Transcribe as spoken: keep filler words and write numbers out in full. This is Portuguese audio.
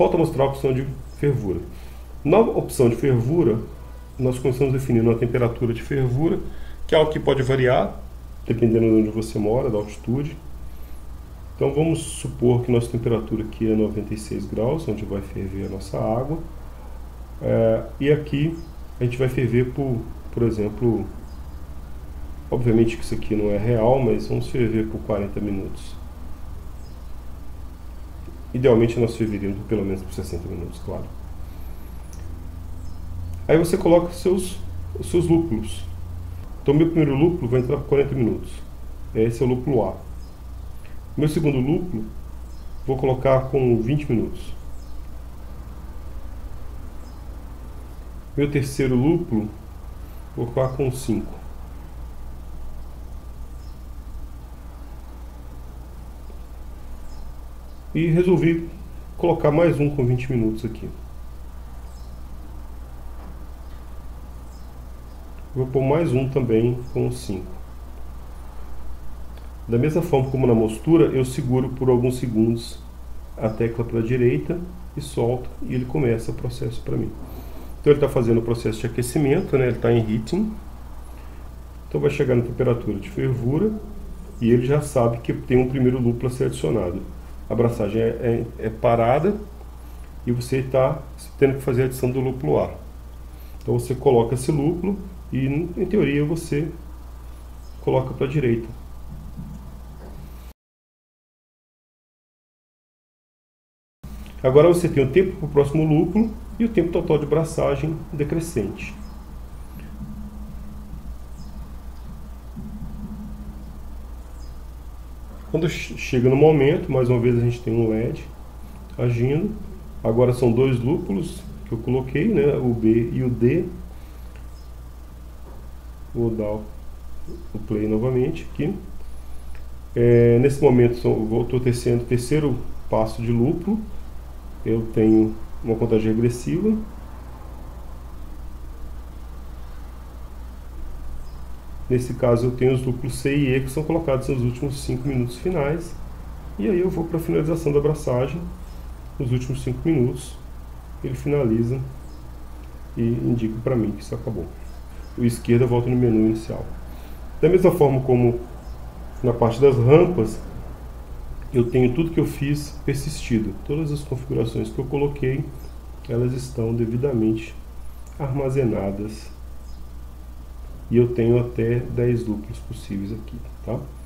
falta mostrar a opção de fervura. Na opção de fervura, nós começamos definindo a temperatura de fervura, que é algo que pode variar, dependendo de onde você mora, da altitude. Então vamos supor que nossa temperatura aqui é noventa e seis graus, onde vai ferver a nossa água. É, e aqui a gente vai ferver por, por exemplo, obviamente que isso aqui não é real, mas vamos ferver por quarenta minutos. Idealmente nós ferveríamos pelo menos por sessenta minutos, claro. Aí você coloca os seus, os seus lúpulos. Então meu primeiro lúpulo vai entrar por quarenta minutos. Esse é o lúpulo A. Meu segundo lúpulo vou colocar com vinte minutos. Meu terceiro lúpulo vou colocar com cinco. E resolvi colocar mais um com vinte minutos aqui. Vou pôr mais um também com cinco. Da mesma forma como na mostura, eu seguro por alguns segundos a tecla para a direita e solto, e ele começa o processo para mim. Então ele está fazendo o processo de aquecimento, né? Ele está em heating. Então vai chegar na temperatura de fervura e ele já sabe que tem um primeiro lúpulo a ser adicionado. A abraçagem é, é, é parada e você está tendo que fazer a adição do lúpulo A. Então você coloca esse lúpulo e, em teoria, você coloca para a direita. Agora você tem o tempo para o próximo lúpulo e o tempo total de braçagem decrescente. Quando chega no momento, mais uma vez a gente tem um L E D agindo. Agora são dois lúpulos que eu coloquei, né, o B e o D. Vou dar o play novamente aqui. É, nesse momento estou tecendo o terceiro passo de lúpulo. Eu tenho uma contagem regressiva. Nesse caso eu tenho os lúpulos C e E que são colocados nos últimos cinco minutos finais. E aí eu vou para a finalização da abraçagem. Nos últimos cinco minutos ele finaliza e indica para mim que isso acabou. O esquerda volta no menu inicial. Da mesma forma como na parte das rampas, eu tenho tudo que eu fiz persistido. Todas as configurações que eu coloquei, elas estão devidamente armazenadas. E eu tenho até dez lúpulos possíveis aqui, tá?